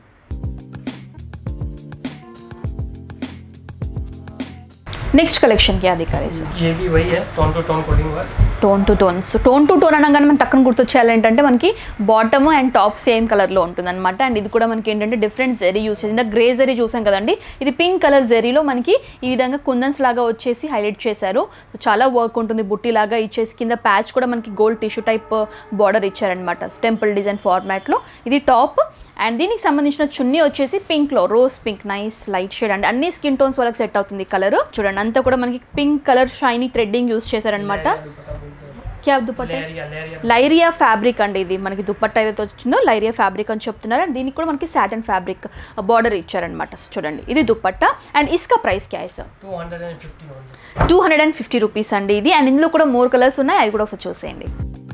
నెక్స్ట్ కలెక్షన్ కి అది కరేసి ये भी वही है tone to tone coding work. Tone to tone. So tone to tone అనగానే మనం టక్కన గుర్తొచ్చేయాలి ఏంటంటే మనకి బాటమ్ అండ్ టాప్ సేమ్ కలర్లో ఉంటుంది అనమాట. అండ్ ఇది కూడా మనకి ఏంటంటే డిఫరెంట్ జెరీ యూస్ చేసింది. గ్రే జెరీ చూసాం కదండి, ఇది పింక్ కలర్ జెరీలో మనకి ఈ విధంగా కుందన్స్ లాగా వచ్చేసి హైలైట్ చేశారు. చాలా వర్క్ ఉంటుంది, బుట్టి లాగా ఇచ్చేసి కింద ప్యాచ్ కూడా మనకి గోల్డ్ టిష్యూ టైప్ బార్డర్ ఇచ్చారనమాట టెంపుల్ డిజైన్ ఫార్మాట్లో. ఇది టాప్. అండ్ దీనికి సంబంధించిన చున్నీ వచ్చేసి పింక్లో rose pink, nice light shade అండి. అన్ని స్కిన్ టోన్స్ వాళ్ళకి సెట్ అవుతుంది కలర్. చూడండి అంతా కూడా మనకి pink colour shiny threading use చేశారనమాట. క్యా దుపట్టా? లైరియా ఫ్యాబ్రిక్ అండి. ఇది మనకి దుపట్టా ఏదైతే వచ్చిందో లైరియా ఫ్యాబ్రిక్ అని చెప్తున్నారు. అండ్ దీనికి కూడా మనకి సాటన్ ఫ్యాబ్రిక్ బార్డర్ ఇచ్చారనమాట. చూడండి ఇది దుపట్టా. అండ్ ఇస్కా ప్రైస్ క్యా హై sir? Two hundred and fifty rupees అండి ఇది. అండ్ ఇందులో కూడా మోర్ కలర్స్ ఉన్నాయి, అవి కూడా ఒకసారి చూసేయండి.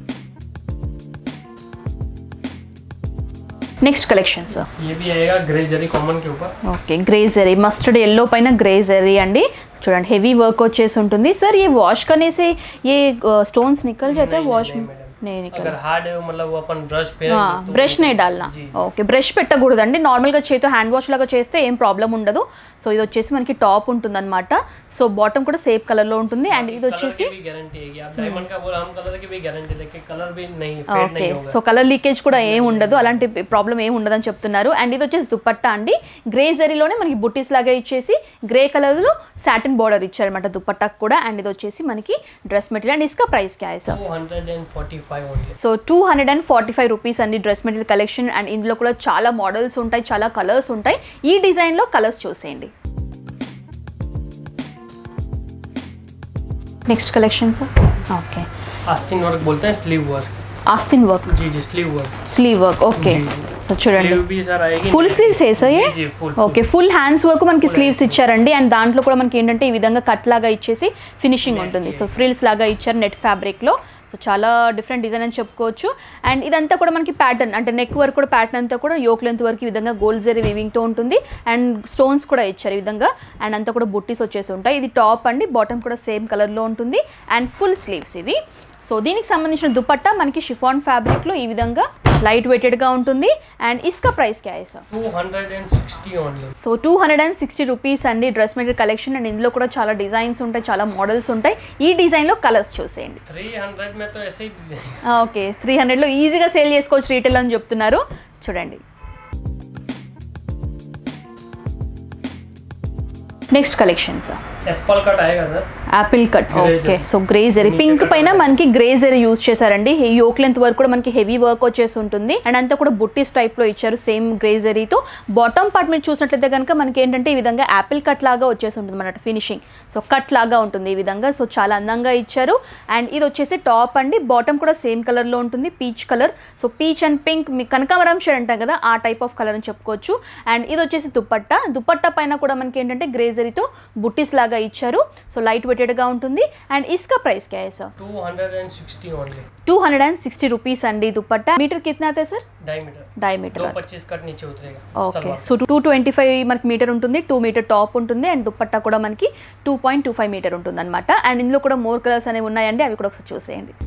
నెక్స్ట్ కలెక్షన్ సార్ ये भी आएगा ग्रे जरी कॉमन के ऊपर. Okay, grey zari mustard yellow పైన గ్రే జరీ అండి. చూడండి హెవీ వర్క్ వచ్చేసి ఉంటుంది. సార్ ये वॉश करने से ये स्टोन्स निकल जाता है? वॉश नहीं निकल. अगर हार्ड है मतलब वो अपन ब्रश पे బ్రష్ नहीं डालना. ఓకే, బ్రష్ పెట్టకూడదండి. నార్మల్గా చేతితో హ్యాండ్ వాష్ లాగా చేస్తే ఏం ప్రాబ్లం ఉండదు. సో ఇది వచ్చేసి మనకి టాప్ ఉంటుంది అనమాట. సో బాటమ్ కూడా సేమ్ కలర్ లో ఉంటుంది. అండ్ ఇది వచ్చేసి ఓకే, సో కలర్ లీకేజ్ కూడా ఏం ఉండదు, అలాంటి ప్రాబ్లం ఏం ఉండదని చెప్తున్నారు. అండ్ ఇది వచ్చేసి దుపట్టా అండి. గ్రే జరీలోనే మనకి బుట్టీస్ లాగా ఇచ్చేసి గ్రే కలర్ లో సాటిన్ బార్డర్ ఇచ్చారనమాట దుపట్టాకు కూడా. అండ్ ఇది వచ్చేసి మనకి డ్రెస్ మెటీరియల్. అండ్ ఇస్కా ప్రైస్ క్యా హై sir? Five only. So two hundred and forty five rupees అండి డ్రెస్ మెటీరియల్ కలెక్షన్. అండ్ ఇందులో కూడా చాలా మోడల్స్ ఉంటాయి, చాలా కలర్స్ ఉంటాయి. ఈ డిజైన్లో కలర్స్ చూసేయండి. Next collection sir. ఓకే, आस्तीन वर्क बोलते हैं, स्लीव वर्क. आस्तीन वर्क. जी जी, sleeve work. Sleeve work. Okay, so చూడండి स्लीव भी सर आएगी. ఫుల్ స్లీవ్స్ వేసాయి. जी जी, फुल. ఓకే, ఫుల్ హ్యాండ్స్ వరకు మనకి స్లీవ్స్ ఇచ్చారండి. అండ్ దాంట్లో కూడా మనకి ఏంటంటే ఈ విధంగా కట్ లాగా ఇచ్చేసి ఫినిషింగ్ ఉంటుంది. సో ఫ్రిల్స్ లాగా ఇచ్చారు నెట్ ఫ్యాబ్రిక్లో. సో చాలా డిఫరెంట్ డిజైన్ అని చెప్పుకోవచ్చు. అండ్ ఇదంతా కూడా మనకి ప్యాటర్న్ అంటే నెక్ వర్క్ కూడా ప్యాటర్న్ అంతా కూడా యోక్ లెంత్ వరకు ఈ విధంగా గోల్డ్ జరీ వీవింగ్తో ఉంటుంది. అండ్ స్టోన్స్ కూడా ఇచ్చారు ఈ విధంగా. అండ్ అంతా కూడా బుట్టీస్ వచ్చేసి ఉంటాయి. ఇది టాప్ అండి, బాటమ్ కూడా సేమ్ కలర్లో ఉంటుంది. అండ్ ఫుల్ స్లీవ్స్ ఇది. సో దీనికి సంబంధించిన దుపట్టా మనకి షిఫాన్ ఫ్యాబ్రిక్లో ఈ విధంగా లైట్ వెయిటెడ్గా ఉంటుంది. అండ్ ఇస్కా ప్రైస్ క్యా హై sir? Two hundred and sixty only. So two hundred and sixty rupees అండి డ్రెస్ మెటీరియల్ కలెక్షన్. అండ్ ఇందులో కూడా చాలా డిజైన్స్ ఉంటాయి, చాలా మోడల్స్ ఉంటాయి. ఈ డిజైన్లో కలర్స్ చూసేయండి. త్రీ హండ్రెడ్ మే తో ऐसे ही. ఓకే, త్రీ హండ్రెడ్లో ఈజీగా సేల్ చేసుకోవచ్చు రీటైల్ అని చెప్తున్నారు. చూడండి next collection sir. Apple cut आएगा sir. Apple cut. Okay, so grey zari pink పైన మనకి గ్రే జరీ యూజ్ చేశారండి. యోక్ లెంత్ వరకు కూడా మనకి హెవీ వర్క్ వచ్చేసి ఉంటుంది. అండ్ అంతా కూడా బుట్టీస్ టైప్ లో ఇచ్చారు సేమ్ గ్రే జరీతో. బాటమ్ పార్ట్ మీరు చూసినట్లయితే కనుక మనకి ఏంటంటే ఈ విధంగా యాపిల్ కట్ లాగా వచ్చేసి ఉంటుంది అన్నమాట ఫినిషింగ్. సో కట్ లాగా ఉంటుంది ఈ విధంగా. సో చాలా అందంగా ఇచ్చారు. అండ్ ఇది వచ్చేసి టాప్ అండి, బాటమ్ కూడా సేమ్ కలర్ లో ఉంటుంది, peach colour. So peach and pink మీ కనకాంబరం షేడ్ అంటాం కదా, ఆ టైప్ ఆఫ్ కలర్ అని చెప్పుకోవచ్చు. అండ్ ఇది వచ్చేసి దుపట్టా. దుపట్టా పైన కూడా మనకి ఏంటంటే గ్రే జరీతో బుట్టీస్ లాగా ఇచ్చారు. సో లైట్ వెయిటెడ్ గా ఉంటుంది. అండ్ ఇస్కా ప్రైస్ क्या है sir? Two hundred sixty only. Two hundred sixty rupees अंडी दुपट्टा. मीटर कितना आता है सर? ढाई मीटर. ढाई मीटर. दो पच्चीस कट नीचे उतरेगा. Okay, so two twenty five మనకి మీటర్ ఉంటుంది, టూ మీటర్ టాప్ ఉంటుంది. అండ్ దుపట్టా కూడా మనకి two point two five metre ఉంటుంది అనమాట. అండ్ ఇందులో కూడా మోర్ కలర్స్ అనేవి ఉన్నాయండి, అవి కూడా ఒకసారి చూసేయండి.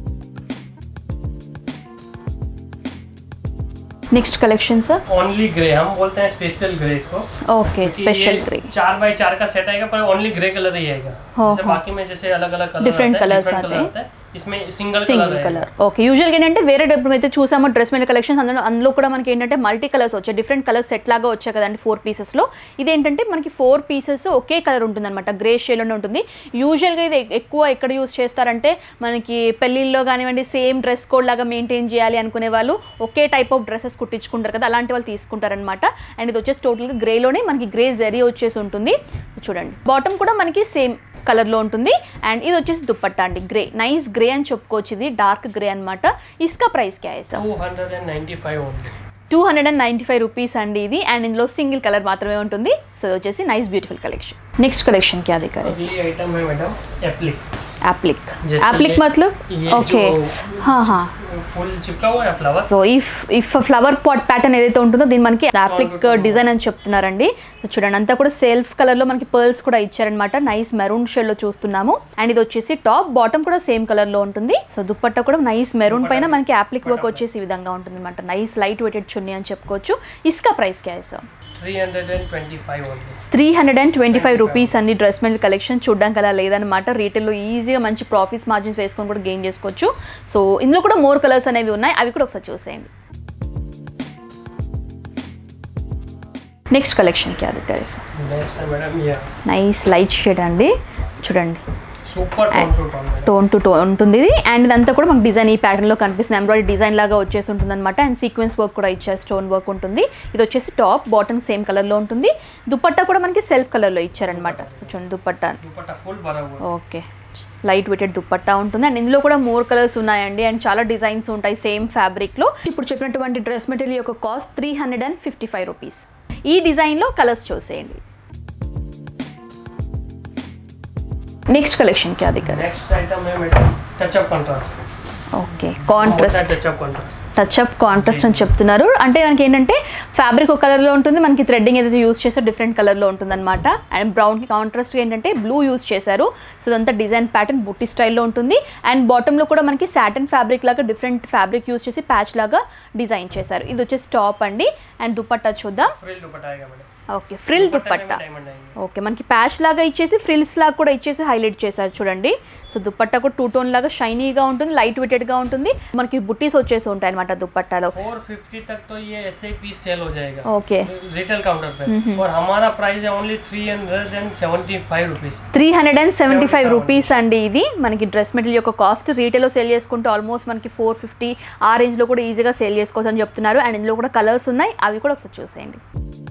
Next collection sir. Only grey, हम बोलते हैं स्पेशल ग्रे इसको. Okay, special grey. चार बाई चार का सेट आएगा पर ओनली ग्रे कलर ही आएगा. जैसे बाकी में जैसे अलग अलग कलर डिफरेंट कलर्स आते हैं, इसमें సింగిల్ సింగిల్ కలర్. ఓకే, యూజువల్గా ఏంటంటే వేరే డబ్బులు అయితే చూసామో డ్రెస్ మెటీరియల్ కలెక్షన్స్ అందులో అందులో కూడా మనకి ఏంటంటే మల్టీ కలర్స్ వచ్చాయి, డిఫరెంట్ కలర్స్ సెట్ లాగా వచ్చాయి కదండి ఫోర్ పీసెస్లో. ఇదేంటంటే మనకి ఫోర్ పీసెస్ ఒకే కలర్ ఉంటుంది అనమాట, గ్రే షేడ్లోనే ఉంటుంది. యూజువల్గా ఇది ఎక్కువ ఎక్కడ యూజ్ చేస్తారంటే మనకి పెళ్ళిళ్ళలో కానివ్వండి, సేమ్ డ్రెస్ కోడ్ లాగా మెయింటైన్ చేయాలి అనుకునే వాళ్ళు ఒకే టైప్ ఆఫ్ డ్రెస్సెస్ కుట్టించుకుంటారు కదా, అలాంటి వాళ్ళు తీసుకుంటారనమాట. అండ్ ఇది వచ్చేసి టోటల్గా గ్రేలోనే మనకి గ్రే జరీ వచ్చేసి ఉంటుంది. చూడండి బాటమ్ కూడా మనకి సేమ్ కలర్లో ఉంటుంది. అండ్ ఇది వచ్చేసి దుపట్టా అండి, గ్రే, నైస్ గ్రే అని చెప్పుకోవచ్చు. ఇది డార్క్ గ్రే అనమాట. ఇస్కా ప్రైస్ క్యా హై sir? Two hundred ninety five only. Two hundred and ninety five rupees అండి ఇది. అండ్ ఇందులో సింగిల్ కలర్ మాత్రమే ఉంటుంది. సో ఇది వచ్చేసి nice beautiful collection. Next collection क्या दिखा रहे हैं? ये आइटम है मैडम एप्लिक. एप्लिक. एप्लिक मतलब ओके, हाँ हाँ, फुल चिपका हुआ है flower. So if if flower pot pattern ఏదైతే ఉంటుందో దీన్ని మనకి యాప్లిక్ డిజైన్ అని చెప్తున్నారండి. చూడండి అంతా కూడా సెల్ఫ్ కలర్ లో మనకి పర్ల్స్ కూడా ఇచ్చారనమాట, నైస్ మెరూన్ షేడ్ లో చూస్తున్నాము. అండ్ ఇది వచ్చేసి టాప్, బాటమ్ కూడా సేమ్ కలర్ లో ఉంటుంది. సో దుపట్టా కూడా నైస్ మెరూన్ పైన మనకి యాప్లిక్ వర్క్ వచ్చేసి ఈ విధంగా ఉంటుంది అనమాట. నైస్ లైట్ వెయిటెడ్ చున్నీ అని చెప్పుకోవచ్చు. ఇస్కా ప్రైస్ క్యా హై sir? Three hundred twenty five only. Three hundred and twenty five rupees అన్ని డ్రెస్ మెటీరియల్ కలెక్షన్. చూడడానికి అలా లేదనమాట, రీటైల్లో ఈజీగా మంచి ప్రాఫిట్స్ మార్జిన్స్ వేసుకొని కూడా గెయిన్ చేసుకోవచ్చు. సో ఇందులో కూడా మోర్ కలర్స్ అనేవి ఉన్నాయి, అవి కూడా ఒకసారి చూసేయండి. నెక్స్ట్ కలెక్షన్ क्या दिखा रहे हैं? नेक्स्ट है मैडम ये నైస్ లైట్ షేడ్ అండి. చూడండి super tone to tone tone to tone ఉంటుంది ఇది. అండ్ ఇదంతా కూడా మనకు డిజైన్ ఈ ప్యాటర్న్లో కనిపిస్తుంది, ఎంబ్రాయిడరీ డిజైన్ లాగా వచ్చేసి ఉంటుంది అనమాట. అండ్ సీక్వెన్స్ వర్క్ కూడా ఇచ్చారు, స్టోన్ వర్క్ ఉంటుంది. ఇది వచ్చేసి టాప్, బాటమ్ సేమ్ కలర్లో ఉంటుంది. దుపట్టా కూడా మనకి సెల్ఫ్ కలర్లో ఇచ్చారనమాట. చూడండి దుపట్టా దుపట్టా ఫుల్ భరా హువా. ఓకే, లైట్ వెయిటెడ్ దుపట్టా ఉంటుంది. అండ్ ఇందులో కూడా మోర్ కలర్స్ ఉన్నాయండి. అండ్ చాలా డిజైన్స్ ఉంటాయి సేమ్ ఫ్యాబ్రిక్లో. ఇప్పుడు చెప్పినటువంటి డ్రెస్ మెటీరియల్ యొక్క cost three hundred and fifty five rupees. ఈ డిజైన్లో కలర్స్ చూసేయండి. नेक्स्ट कलेक्शन क्या दिखा रहा है? नेक्स्ट आइटम है madam touch up contrast. Okay, contrast. Touch up contrast touch up contrast అని చెప్తున్నారు. అంటే మనకి ఏంటంటే ఫ్యాబ్రిక్ ఒక కలర్లో ఉంటుంది, మనకి థ్రెడ్డింగ్ ఏదైతే యూస్ చేస్తారో డిఫరెంట్ కలర్లో ఉంటుంది అనమాట. అండ్ బ్రౌన్కి కాంట్రాస్ట్ ఏంటంటే బ్లూ యూస్ చేశారు. సో ఇదంతా డిజైన్ ప్యాటర్న్ బుట్టి స్టైల్లో ఉంటుంది. అండ్ బాటంలో కూడా మనకి సాటిన్ ఫ్యాబ్రిక్ లాగా డిఫరెంట్ ఫ్యాబ్రిక్ యూస్ చేసి ప్యాచ్ లాగా డిజైన్ చేశారు. ఇది వచ్చేసి టాప్ అండి. అండ్ దుపట్టా చూద్దాం. ఫ్రిల్ దుపట్టా ఆయేగా madam. Okay frill dupatta okay మనకి ప్యాచ్ లాగా ఇచ్చేసి ఫ్రిల్స్ లాగా కూడా ఇచ్చేసి హైలైట్ చేశారు చూడండి సో దుపట్టా కూడా టూ టోన్ లాగా షైనీగా ఉంటుంది లైట్ వెయిటెడ్ గా ఉంటుంది మనకి బుట్టీస్ వచ్చేసి ఉంటాయి అన్నమాట దుపట్టాలో फोर फिफ्टी तक तो ये ऐसे पीस सेल हो जाएगा ఓకే रिटेल काउंटर पे और हमारा प्राइस है only three hundred and seventy five rupees three hundred and seventy five rupees అండి ఇది మనకి డ్రెస్ మెటీరియల్ యొక్క కాస్ట్ రీటైల్లో సేల్ చేసుకుంటే ఆల్మోస్ట్ మనకి ఫోర్ ఫిఫ్టీ ఆ రేంజ్లో కూడా ఈజీగా సేల్ చేసుకోవచ్చు అని చెప్తున్నారు అండ్ ఇందులో కూడా కలర్స్ ఉన్నాయి అవి కూడా ఒకసారి చూసేయండి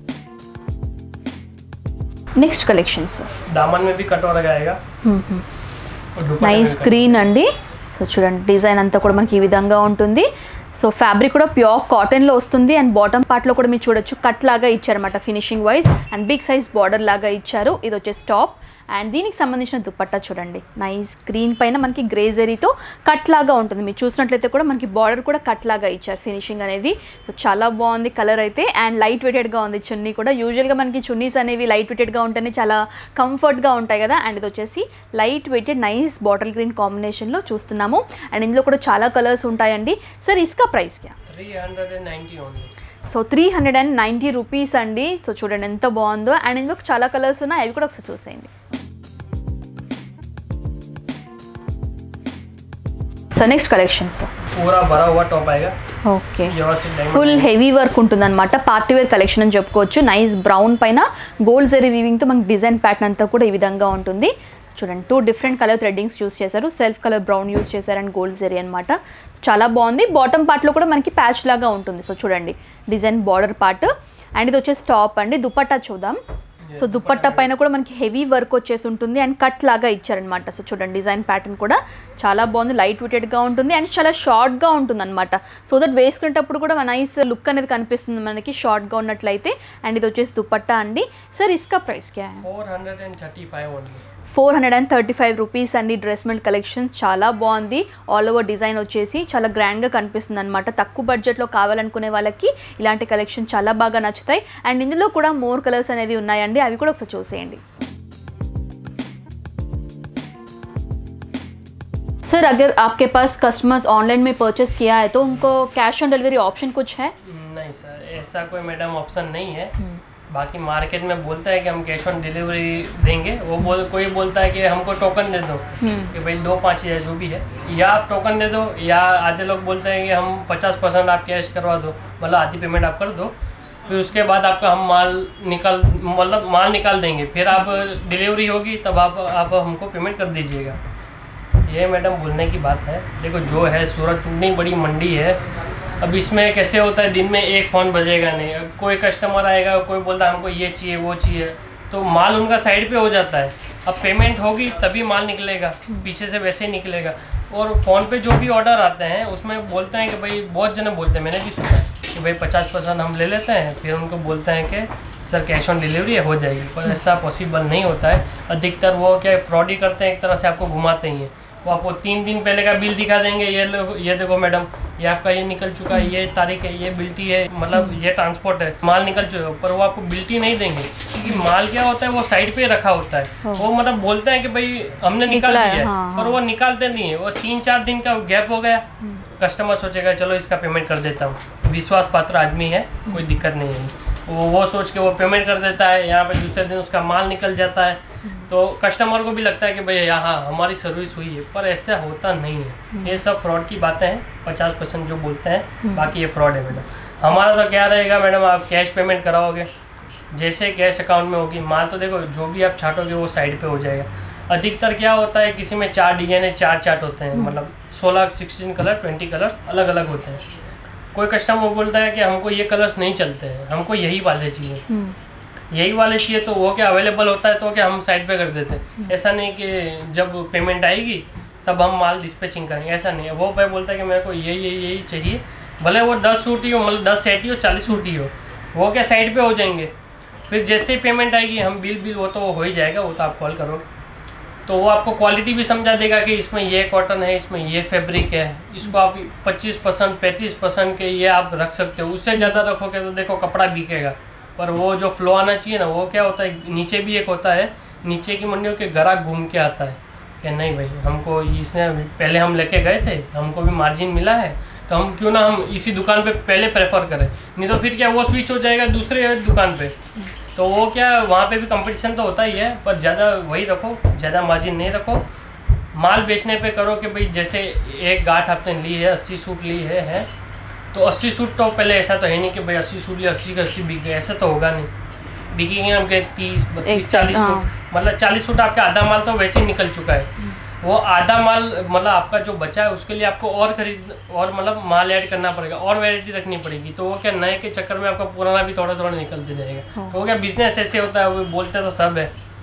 నెక్స్ట్ కలెక్షన్స్ दामन में भी कटोरा आएगा నైస్ గ్రీన్ అండి సో చూడండి డిజైన్ అంతా కూడా మనకి ఈ విధంగా ఉంటుంది సో ఫ్యాబ్రిక్ కూడా ప్యూర్ కాటన్లో వస్తుంది అండ్ బాటమ్ పార్ట్లో కూడా మీరు చూడొచ్చు కట్ లాగా ఇచ్చారన్నమాట finishing wise and big size border లాగా ఇచ్చారు ఇది వచ్చేసి టాప్ అండ్ దీనికి సంబంధించిన దుపట్టా చూడండి నైస్ గ్రీన్ పైన మనకి గ్రేజరీతో కట్ లాగా ఉంటుంది మీరు చూసినట్లయితే కూడా మనకి బార్డర్ కూడా కట్ లాగా ఇచ్చారు ఫినిషింగ్ అనేది సో చాలా బాగుంది కలర్ అయితే అండ్ లైట్ వెయిటెడ్గా ఉంది చున్నీ కూడా యూజువల్గా మనకి చున్నీస్ అనేవి లైట్ వెయిటెడ్గా ఉంటేనే చాలా కంఫర్ట్గా ఉంటాయి కదా అండ్ ఇది వచ్చేసి light weighted nice bottle green కాంబినేషన్లో చూస్తున్నాము అండ్ ఇందులో కూడా చాలా కలర్స్ ఉంటాయండి సార్ ఇస్కా ప్రైస్ క్యా three hundred and ninety only so three hundred and ninety rupees అండి సో చూడండి ఎంత బాగుందో అండ్ ఇందులో చాలా కలర్స్ ఉన్నాయి అవి కూడా ఒకసారి చూసేయండి సో నెక్స్ట్ కలెక్షన్స్ पूरा भरा हुआ टॉप आएगा ఓకే व्यवस्थित डायमंड ఫుల్ హెవీ వర్క్ ఉంటుందన్నమాట పార్టీ వేర్ కలెక్షన్ అని చెప్పుకోవచ్చు నైస్ బ్రౌన్ పైన గోల్డ్ జరీ వీవింగ్తో మనకి డిజైన్ ప్యాటర్న్ అంతా కూడా ఈ విధంగా ఉంటుంది చూడండి two different colour threadings use చేశారు సెల్ఫ్ కలర్ బ్రౌన్ యూస్ చేశారు అండ్ గోల్డ్ జరీ అనమాట చాలా బాగుంది బాటమ్ పార్ట్లో కూడా మనకి ప్యాచ్ లాగా ఉంటుంది సో చూడండి డిజైన్ బార్డర్ పార్ట్ అండ్ ఇది వచ్చేసి టాప్ అండి దుపట్టా చూద్దాం సో దుపట్టా పైన కూడా మనకి హెవీ వర్క్ వచ్చేసి ఉంటుంది అండ్ కట్ లాగా ఇచ్చారనమాట సో చూడండి డిజైన్ ప్యాటర్న్ కూడా చాలా బాగుంది లైట్ వెయిటెడ్గా ఉంటుంది అండ్ చాలా షార్ట్గా ఉంటుంది అనమాట సో దట్ వేసుకునేటప్పుడు కూడా నైస్ లుక్ అనేది కనిపిస్తుంది మనకి షార్ట్గా ఉన్నట్లయితే అండ్ ఇది వచ్చేసి దుపట్టా అండి సార్ ఇస్కా ప్రైస్ క్యా four hundred and thirty five only four hundred and thirty five rupees అండి డ్రెస్ మెటీరియల్ కలెక్షన్ చాలా బాగుంది ఆల్ ఓవర్ డిజైన్ వచ్చేసి చాలా గ్రాండ్గా కనిపిస్తుంది అనమాట తక్కువ బడ్జెట్లో కావాలనుకునే వాళ్ళకి ఇలాంటి కలెక్షన్ చాలా బాగా నచ్చుతాయి అండ్ ఇందులో కూడా మోర్ కలర్స్ అనేవి ఉన్నాయండి అవి కూడా ఒకసారి చూసేయండి सर अगर आपके पास कस्टमर्स ऑनलाइन में परचेस किया है तो उनको कैश ऑन डिलीवरी ऑप्शन कुछ है नहीं सर ऐसा कोई मैडम ऑप्शन नहीं है बाकी मार्केट में बोलता है कि हम कैश ऑन डिलीवरी देंगे वो बोल कोई बोलता है कि हमको टोकन दे दो कि भाई दो पाँच हज़ार जो भी है या आप टोकन दे दो या आधे लोग बोलते हैं कि हम पचास परसेंट आप कैश करवा दो मतलब आधी पेमेंट आप कर दो फिर उसके बाद आपका हम माल निकाल मतलब माल निकाल देंगे फिर आप डिलीवरी होगी तब आप आप हमको पेमेंट कर दीजिएगा ये मैडम बोलने की बात है देखो जो है सूरत इतनी बड़ी मंडी है अब इसमें कैसे होता है दिन में एक फ़ोन बजेगा नहीं कोई कस्टमर आएगा कोई बोलता है हमको ये चाहिए वो चाहिए तो माल उनका साइड पे हो जाता है अब पेमेंट होगी तभी माल निकलेगा पीछे से वैसे ही निकलेगा और फ़ोन पे जो भी ऑर्डर आते हैं उसमें बोलते हैं कि भाई बहुत जने बोलते हैं मैंने भी सुना कि भाई पचास परसेंट हम ले लेते हैं फिर उनको बोलते हैं कि सर कैश ऑन डिलीवरी हो जाएगी पर ऐसा पॉसिबल नहीं होता है अधिकतर वो क्या फ्रॉड ही करते हैं एक तरह से आपको घुमाते ही हैं वो आपको तीन दिन पहले का बिल दिखा देंगे ये लो ये देखो मैडम ये आपका ये निकल चुका है ये तारीख है ये बिल्टी है मतलब ये ट्रांसपोर्ट है माल निकल चुका है पर वो आपको बिल्टी नहीं देंगे क्योंकि माल क्या होता है वो साइड पे रखा होता है वो मतलब बोलते हैं कि भाई हमने निकाल दिया है पर वो निकालते नहीं है वो तीन चार दिन का गैप हो गया कस्टमर सोचेगा चलो इसका पेमेंट कर देता हूँ विश्वास पात्र आदमी है कोई दिक्कत नहीं है वो वो सोच के वो पेमेंट कर देता है यहाँ पे दूसरे दिन उसका माल निकल जाता है तो कस्टमर को भी लगता है कि भाई यहाँ हमारी सर्विस हुई है पर ऐसा होता नहीं है ये सब फ्रॉड की बातें हैं पचास परसेंट जो बोलते हैं बाकी ये फ्रॉड है मैडम हमारा तो क्या रहेगा मैडम आप कैश पेमेंट कराओगे जैसे कैश अकाउंट में होगी माल तो देखो जो भी आप छाटोगे वो साइड पे हो जाएगा अधिकतर क्या होता है किसी में चार डिजाइन है चार चार्ट होते हैं मतलब सोलह सिक्सटीन कलर ट्वेंटी कलर अलग अलग होते हैं कोई कस्टमर बोलता है कि हमको ये कलर्स नहीं चलते हैं हमको यही वाले चाहिए यही वाले चाहिए तो वो क्या अवेलेबल होता है तो क्या हम साइड पे कर देते हैं ऐसा नहीं कि जब पेमेंट आएगी तब हम माल डिस्पैचिंग करेंगे ऐसा नहीं है वो भाई बोलता है कि मेरे को ये ये यही चाहिए भले वो दस सूट ही हो मतलब दस सेट ही हो चालीस सूट ही हो वो क्या साइड पे हो जाएंगे फिर जैसे ही पेमेंट आएगी हम बिल बिल वो तो हो ही जाएगा वो तो आप कॉल करो तो वो आपको क्वालिटी भी समझा देगा कि इसमें ये कॉटन है इसमें ये फैब्रिक है इसको आप पच्चीस परसेंट पैंतीस परसेंट के ये आप रख सकते हो उससे ज़्यादा रखोगे तो देखो कपड़ा बिकेगा पर वो जो फ्लो आना चाहिए ना वो क्या होता है नीचे भी एक होता है नीचे की मंडियों के ग्राहक घूम के आता है कि नहीं भाई हमको इसने पहले हम लेके गए थे हमको भी मार्जिन मिला है तो हम क्यों ना हम इसी दुकान पे पहले प्रेफर करें नहीं तो फिर क्या वो स्विच हो जाएगा दूसरे दुकान पे तो वो क्या वहाँ पे भी कंपटीशन तो होता ही है, पर ज़्यादा वही रखो, ज़्यादा मार्जिन नहीं रखो। माल बेचने पे करो कि भाई जैसे एक गांठ आपने ली है, अस्सी सूट ली है, है तो अस्सी सूट तो पहले ऐसा तो है नहीं कि भाई अस्सी सूट लिए अस्सी के अस्सी बिक गए, ऐसा तो होगा नहीं। बिकेंगे हमके तीस बत्तीस चालीस सूट, मतलब चालीस सूट आपका आधा माल तो वैसे ही निकल चुका है। वो आधा माल मतलब आपका जो बचा है उसके लिए आपको और खरीद और मतलब माल ऐड करना पड़ेगा और वैरायटी रखनी पड़ेगी। तो वो क्या नए के चक्कर में आपका पुराना भी थोड़ा थोड़ा निकलते जाएगा। तो वो क्या बिजनेस ऐसे होता है, वो बोलते तो सब है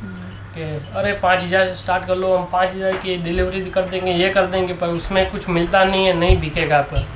कि अरे पाँच हज़ार स्टार्ट कर लो, हम पाँच हज़ार की डिलीवरी कर देंगे, ये कर देंगे, पर उसमें कुछ मिलता नहीं है, नहीं बिकेगा आपका।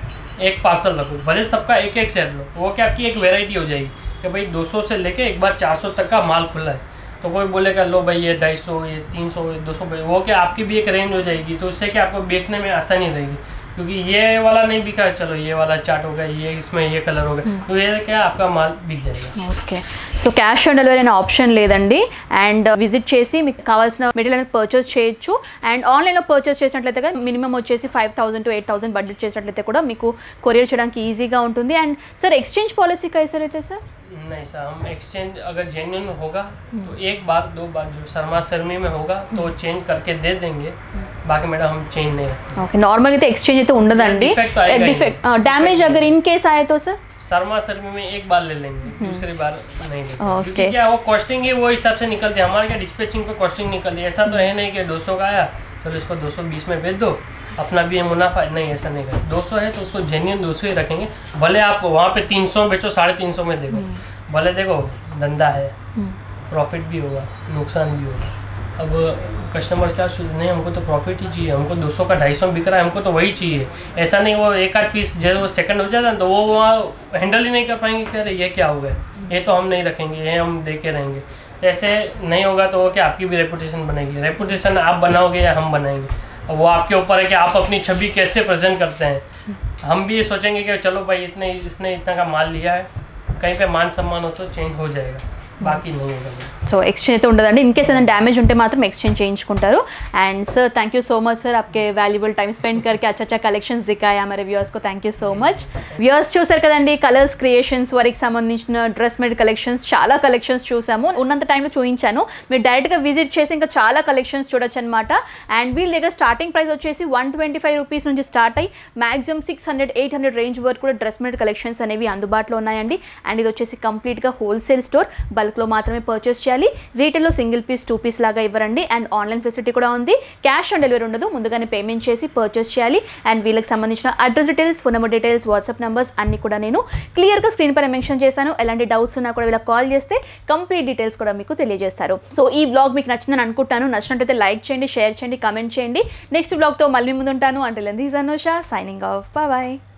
एक पार्सल रखो, भले सबका एक एक सेट लो, वो क्या आपकी एक वैरायटी हो जाएगी कि भाई दो सौ से लेके एक बार चार सौ तक का माल खुला है। तो कोई बोलेगा लो भाई ये ढाई सौ, ये तीन सौ, ये दो सौ, वो क्या आपकी भी एक रेंज हो जाएगी। तो उससे क्या आपको बेचने में आसानी रहेगी, क्योंकि ये वाला नहीं बिका, चलो ये वाला चार्ट होगा, ये इसमें ये कलर होगा, तो ये क्या आपका माल बिक जाएगा। Okay, so cash on delivery అనే ఆప్షన్ లేదండి. అండ్ విజిట్ చేసి మీకు కావాల్సిన మెటీరియల్ అనేది పర్చేస్ చేయొచ్చు. అండ్ ఆన్లైన్లో పర్చేస్ చేసినట్లయితే కానీ మినిమం వచ్చేసి five thousand to eight thousand budget చేసినట్లయితే కూడా మీకు కొరియర్ చేయడానికి ఈజీగా ఉంటుంది. అండ్ సార్ ఎక్స్చేంజ్ పాలసీ कैसे रहते हैं सर? नहीं सर, हम एक्सचेंज अगर जेन्युइन होगा तो एक बार दो बार जो शर्मा शर्मी में होगा तो चेंज करके दे देंगे, बाकी मैडम हम चेंज नहीं रखते. ఓకే, నార్మల్ అయితే ఎక్స్చేంజ్ అయితే ఉండదండి. డిఫెక్ట్ డ్యామేజ్ अगर इन केस आए तो सर शर्मा शर्मी में एक बार ले लेंगे, दूसरी बार नहीं लेंगे. ओके. क्योंकि क्या वो कॉस्टिंग ही वो हिसाब से निकलती है. हमारे क्या डिस्पैचिंग पे कॉस्टिंग निकलती है. ऐसा तो है नहीं कि दो सौ का आया तो इसको दो सौ बीस में बेच दो, अपना भी मुनाफा, नहीं ऐसा नहीं कर. दो सौ है तो उसको जेन्युइन दो सौ ही रखेंगे. भले आप वहाँ पे तीन सौ बेचो, साढ़े तीन सौ में देखो, भले देखो धंधा है, प्रॉफिट भी होगा, नुकसान भी होगा. अब कस्टमर क्या सोचते, नहीं हमको तो प्रॉफिट ही चाहिए, हमको दो सौ का ढाई सौ बिक रहा है, हमको तो वही चाहिए. ऐसा नहीं वो एक आध पीस जैसे वो सेकंड हो जाता है तो वो वहाँ हैंडल ही नहीं कर पाएंगे. कह रहे ये क्या हो गया, ये तो हम नहीं रखेंगे, ये हम दे के रहेंगे. तो ऐसे नहीं होगा तो वो क्या आपकी भी रेपुटेशन बनेगी. रेपुटेशन आप बनाओगे या हम बनाएंगे, वो आपके ऊपर है कि आप अपनी छवि कैसे प्रेजेंट करते हैं. हम भी ये सोचेंगे कि चलो भाई इतने इसने इतना का माल लिया है, कहीं पे मान सम्मान हो तो चेंज हो जाएगा, बाकी नहीं होगा. సో ఎక్స్చేంజ్ అయితే ఉండదండి. ఇన్ కేస్ ఏదైనా డ్యామేజ్ ఉంటే మాత్రం ఎక్స్చేంజ్ చేయించుకుంటారు. And sir thank you so much sir, आपके वैल्यूबल टाइम स्पेंड करके अच्छा अच्छा कलेक्शंस दिखाया हमारे व्यूअर्स को. Thank you so much. Viewers చూసారు కదండి, కలర్స్ క్రియేషన్స్ వారికి సంబంధించిన డ్రెస్ మేడ్ కలెక్షన్స్ చాలా కలెక్షన్స్ చూసాము. ఉన్నంత టైంలో చూపించాను, మీరు డైరెక్ట్గా విజిట్ చేసి ఇంకా చాలా కలెక్షన్స్ చూడొచ్చు అనమాట. అండ్ వీళ్ళ దగ్గర స్టార్టింగ్ ప్రైస్ వచ్చేసి వన్ ట్వంటీ ఫైవ్ రూపీస్ నుంచి స్టార్ట్ అయ్యి maximum six hundred eight hundred range వరకు కూడా డ్రెస్ మేడ్ కలెక్షన్స్ అనేవి అందుబాటులో ఉన్నాయండి. అండ్ ఇది వచ్చేసి కంప్లీట్గా హోల్సేల్ స్టోర్, బల్క్లో మాత్రమే పర్చేస్ చేయాలి. రీటైల్లో సింగిల్ పీస్ టూ పీస్ లాగా ఇవ్వరండి. అండ్ ఆన్లైన్ ఫెసిలిటీ కూడా ఉంది. క్యాష్ ఆన్ డెలివరీ ఉండదు, ముందుగానే పేమెంట్ చేసి పర్చేస్ చేయాలి. అండ్ వీళ్ళకి సంబంధించిన address details, phone number details, WhatsApp numbers అన్ని కూడా నేను క్లియర్గా స్క్రీన్ పైన మెన్షన్ చేశాను. ఎలాంటి డౌట్స్ ఉన్నా కూడా వీళ్ళకి కాల్ చేస్తే కంప్లీట్ డీటెయిల్స్ కూడా మీకు తెలియజేస్తారు. సో ఈ బ్లాగ్ మీకు నచ్చిందని అనుకుంటాను. నచ్చినట్టయితే లైక్ చేయండి, షేర్ చేయండి, కామెంట్ చేయండి. నెక్స్ట్ బ్లాగ్తో మళ్ళీ ముందు ఉంటాను. Until then this is Anusha signing off. Bye bye.